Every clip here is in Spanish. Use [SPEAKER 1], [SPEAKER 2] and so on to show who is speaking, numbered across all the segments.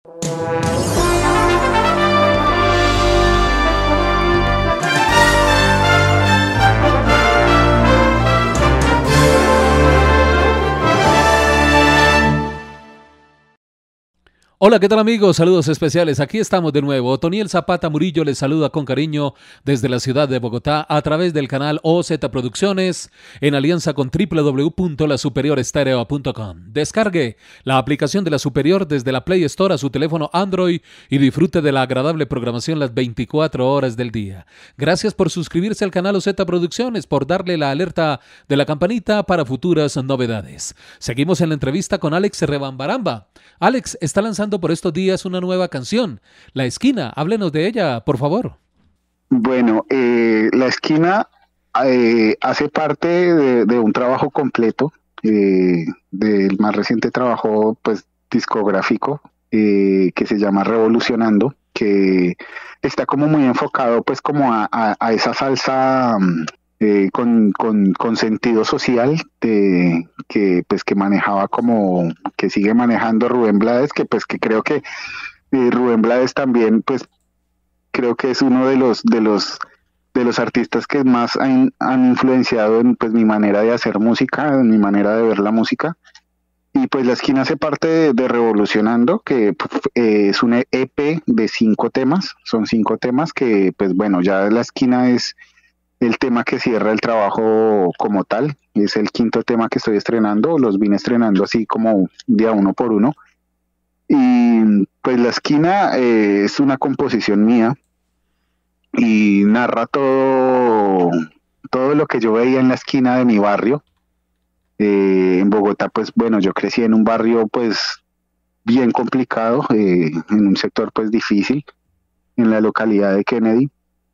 [SPEAKER 1] Hola, ¿qué tal amigos? Saludos especiales. Aquí estamos de nuevo. Otoniel Zapata Murillo les saluda con cariño desde la ciudad de Bogotá a través del canal OZ Producciones en alianza con www.lasuperiorestereo.com. Descargue la aplicación de La Superior desde la Play Store a su teléfono Android y disfrute de la agradable programación las 24 horas del día. Gracias por suscribirse al canal OZ Producciones, por darle la alerta de la campanita para futuras novedades. Seguimos en la entrevista con Alex Rebambaramba. Alex está lanzando por estos días una nueva canción, La Esquina. Háblenos de ella, por favor.
[SPEAKER 2] Bueno, La Esquina hace parte de un trabajo completo, del más reciente trabajo pues discográfico, que se llama Revolucionando, que está como muy enfocado pues como a esa salsa con sentido social que manejaba, como que sigue manejando Rubén Blades, que creo que Rubén Blades también pues creo que es uno de los artistas que más han influenciado en pues mi manera de hacer música, en mi manera de ver la música. Y pues La Esquina hace parte de Revolucionando, que es un EP de 5 temas. Son 5 temas que pues bueno, ya La Esquina es el tema que cierra el trabajo como tal. Es el 5.º tema que estoy estrenando. Los vine estrenando así como día uno por uno. Y pues La Esquina es una composición mía y narra todo lo que yo veía en la esquina de mi barrio. En Bogotá, pues bueno, yo crecí en un barrio pues bien complicado, en un sector pues difícil, en la localidad de Kennedy.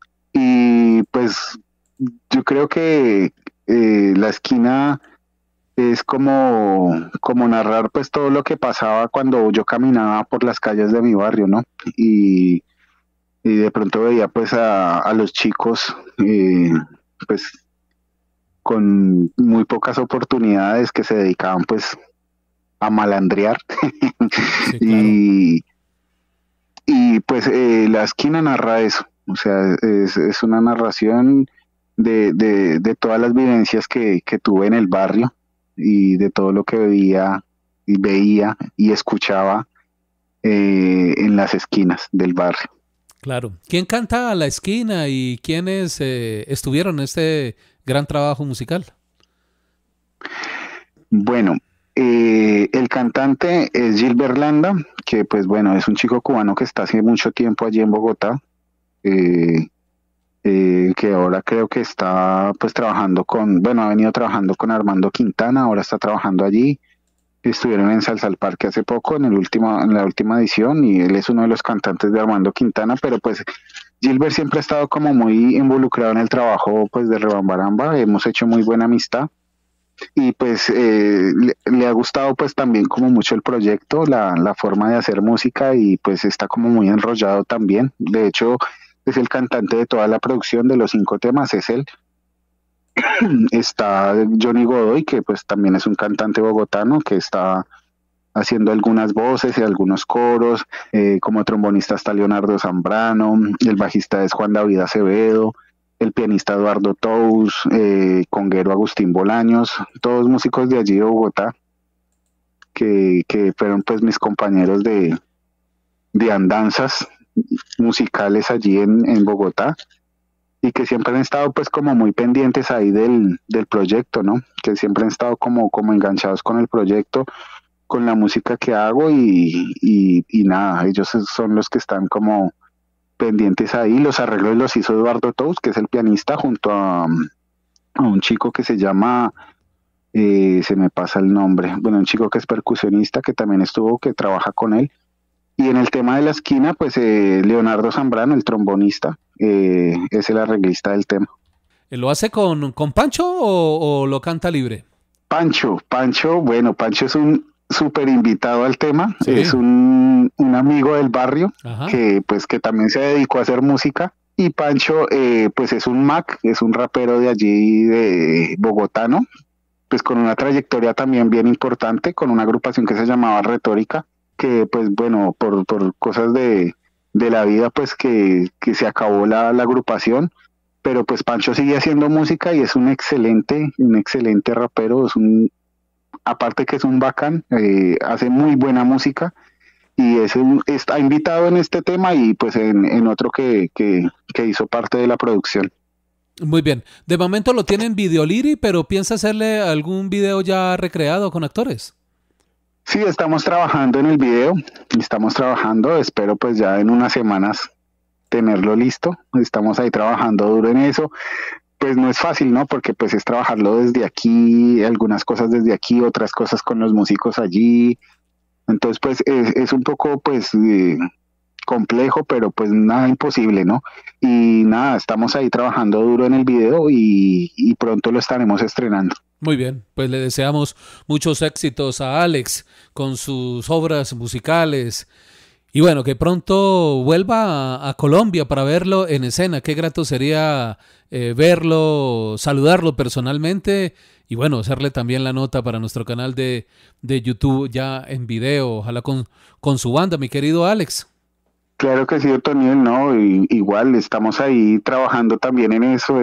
[SPEAKER 2] Y pues yo creo que La Esquina es como narrar pues todo lo que pasaba cuando yo caminaba por las calles de mi barrio, ¿no? Y de pronto veía pues a los chicos pues con muy pocas oportunidades, que se dedicaban pues a malandrear.
[SPEAKER 1] Sí, claro.
[SPEAKER 2] y, y pues La Esquina narra eso, o sea, es una narración de todas las vivencias que tuve en el barrio y de todo lo que veía y escuchaba en las esquinas del barrio.
[SPEAKER 1] Claro. ¿Quién canta La Esquina y quiénes estuvieron en este gran trabajo musical?
[SPEAKER 2] Bueno, el cantante es Gilbert Landa, que pues bueno, es un chico cubano que está hace mucho tiempo allí en Bogotá, eh, que ahora creo que está pues trabajando bueno, ha venido trabajando con Armando Quintana, ahora está trabajando allí. Estuvieron en Salsa al Parque hace poco, en la última edición, y él es uno de los cantantes de Armando Quintana, pero pues Gilbert siempre ha estado como muy involucrado en el trabajo pues de Rebambaramba. Hemos hecho muy buena amistad y pues le ha gustado pues también como mucho el proyecto, la forma de hacer música, y pues está como muy enrollado también. De hecho, es el cantante de toda la producción de los 5 temas, es él. Está Johnny Godoy, que pues también es un cantante bogotano que está haciendo algunas voces y algunos coros. Como trombonista está Leonardo Zambrano, el bajista es Juan David Acevedo, el pianista Eduardo Tous, conguero Agustín Bolaños, todos músicos de allí de Bogotá, que fueron pues mis compañeros de andanzas musicales allí en Bogotá, y que siempre han estado pues como muy pendientes ahí del proyecto, ¿no? Que siempre han estado como enganchados con el proyecto, con la música que hago, y nada, ellos son los que están como pendientes ahí. Los arreglos los hizo Eduardo Tous, que es el pianista, junto a un chico que se llama, se me pasa el nombre, bueno, un chico que es percusionista, que también que trabaja con él. Y en el tema de La Esquina, pues Leonardo Zambrano, el trombonista, es el arreglista del tema.
[SPEAKER 1] ¿Lo hace con Pancho o lo canta libre?
[SPEAKER 2] Pancho, bueno, Pancho es un súper invitado al tema,
[SPEAKER 1] Sí.
[SPEAKER 2] es un amigo del barrio.
[SPEAKER 1] Ajá.
[SPEAKER 2] Que también se dedicó a hacer música. Y Pancho pues es un Mac, es un rapero de allí de bogotano, pues con una trayectoria también bien importante, con una agrupación que se llamaba Retórica. que pues bueno, por cosas de la vida, pues que se acabó la agrupación, pero pues Pancho sigue haciendo música y es un excelente rapero, aparte que es un bacán, hace muy buena música y está invitado en este tema y pues en otro que hizo parte de la producción.
[SPEAKER 1] Muy bien. De momento lo tiene en Videoliri, pero ¿piensa hacerle algún video ya recreado con actores?
[SPEAKER 2] Sí, estamos trabajando en el video, estamos trabajando, espero pues ya en unas semanas tenerlo listo, estamos ahí trabajando duro en eso, pues no es fácil, ¿no? Porque pues es trabajarlo desde aquí, algunas cosas desde aquí, otras cosas con los músicos allí, entonces pues es un poco pues complejo, pero pues nada imposible, ¿no? Y nada, estamos ahí trabajando duro en el video y pronto lo estaremos estrenando.
[SPEAKER 1] Muy bien, pues le deseamos muchos éxitos a Alex con sus obras musicales y bueno, que pronto vuelva a Colombia para verlo en escena. Qué grato sería verlo, saludarlo personalmente y bueno, hacerle también la nota para nuestro canal de YouTube ya en video, ojalá con su banda, mi querido Alex.
[SPEAKER 2] Claro que sí, Otoniel, ¿no? Igual estamos ahí trabajando también en eso,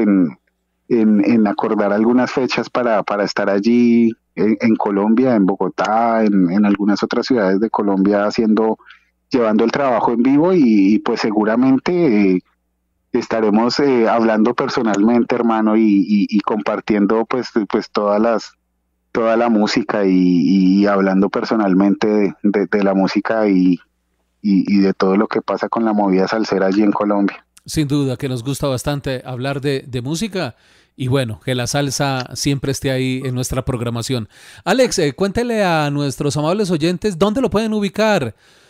[SPEAKER 2] en acordar algunas fechas para estar allí en Colombia, en Bogotá, en algunas otras ciudades de Colombia llevando el trabajo en vivo y pues seguramente estaremos hablando personalmente, hermano, y compartiendo pues toda la música y hablando personalmente de la música y de todo lo que pasa con la movida salsera allí en Colombia.
[SPEAKER 1] Sin duda que nos gusta bastante hablar de música y bueno, que la salsa siempre esté ahí en nuestra programación. Alex, cuéntele a nuestros amables oyentes dónde lo pueden ubicar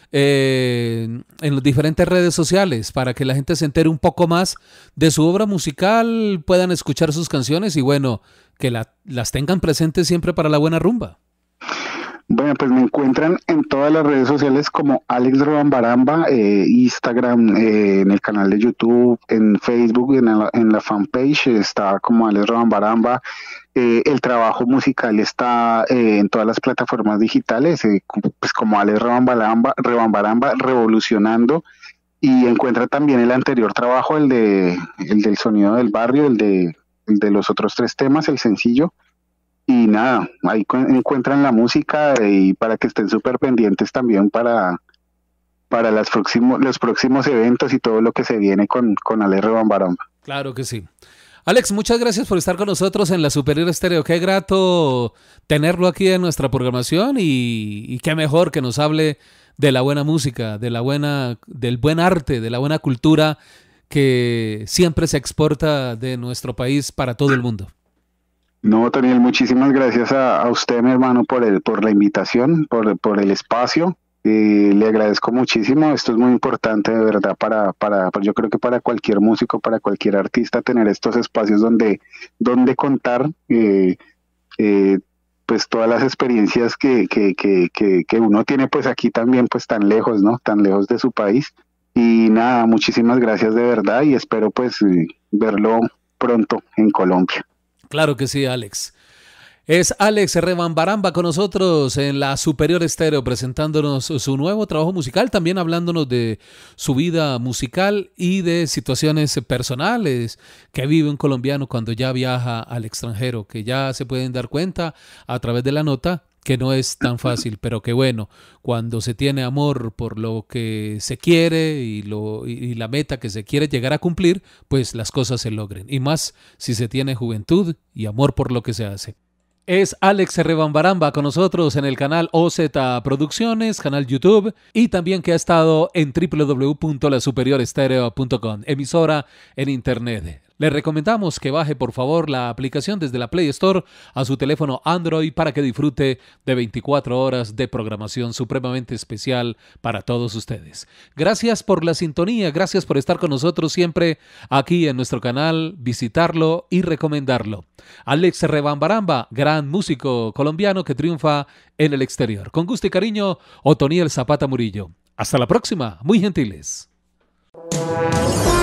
[SPEAKER 1] en las diferentes redes sociales para que la gente se entere un poco más de su obra musical, puedan escuchar sus canciones y bueno, que las tengan presentes siempre para la buena rumba.
[SPEAKER 2] Bueno, pues me encuentran en todas las redes sociales como Alex Rebambaramba, Instagram, en el canal de YouTube, en Facebook, en la fanpage está como Alex Rebambaramba. El trabajo musical está en todas las plataformas digitales, pues como Alex Rebambaramba, Revolucionando. Y encuentra también el anterior trabajo, el del Sonido del Barrio, el de los otros tres temas, el sencillo. Y nada, ahí encuentran la música y para que estén súper pendientes también para los próximos eventos y todo lo que se viene con Ale Rebambaramba.
[SPEAKER 1] Claro que sí. Alex, muchas gracias por estar con nosotros en la Superior Estéreo. Qué grato tenerlo aquí en nuestra programación y qué mejor que nos hable de la buena música, del buen arte, de la buena cultura que siempre se exporta de nuestro país para todo el mundo.
[SPEAKER 2] No, Daniel, muchísimas gracias a usted, mi hermano, por la invitación, por el espacio. Le agradezco muchísimo. Esto es muy importante, de verdad, yo creo que para cualquier músico, para cualquier artista, tener estos espacios donde contar pues todas las experiencias que uno tiene pues aquí también, pues tan lejos, ¿no? Tan lejos de su país. Y nada, muchísimas gracias de verdad y espero pues verlo pronto en Colombia.
[SPEAKER 1] Claro que sí, Alex. Es Alex Rebambaramba con nosotros en la Superior Estéreo presentándonos su nuevo trabajo musical, también hablándonos de su vida musical y de situaciones personales que vive un colombiano cuando ya viaja al extranjero, que ya se pueden dar cuenta a través de la nota que no es tan fácil, pero que bueno, cuando se tiene amor por lo que se quiere y la meta que se quiere llegar a cumplir, pues las cosas se logren. Y más si se tiene juventud y amor por lo que se hace. Es Alex Rebambaramba con nosotros en el canal OZ Producciones, canal YouTube y también que ha estado en www.lasuperiorestereo.com, emisora en internet. Le recomendamos que baje por favor la aplicación desde la Play Store a su teléfono Android para que disfrute de 24 horas de programación supremamente especial para todos ustedes. Gracias por la sintonía, gracias por estar con nosotros siempre aquí en nuestro canal, visitarlo y recomendarlo. Alex Rebambaramba, gran músico colombiano que triunfa en el exterior. Con gusto y cariño, Otoniel Zapata Murillo. Hasta la próxima, muy gentiles.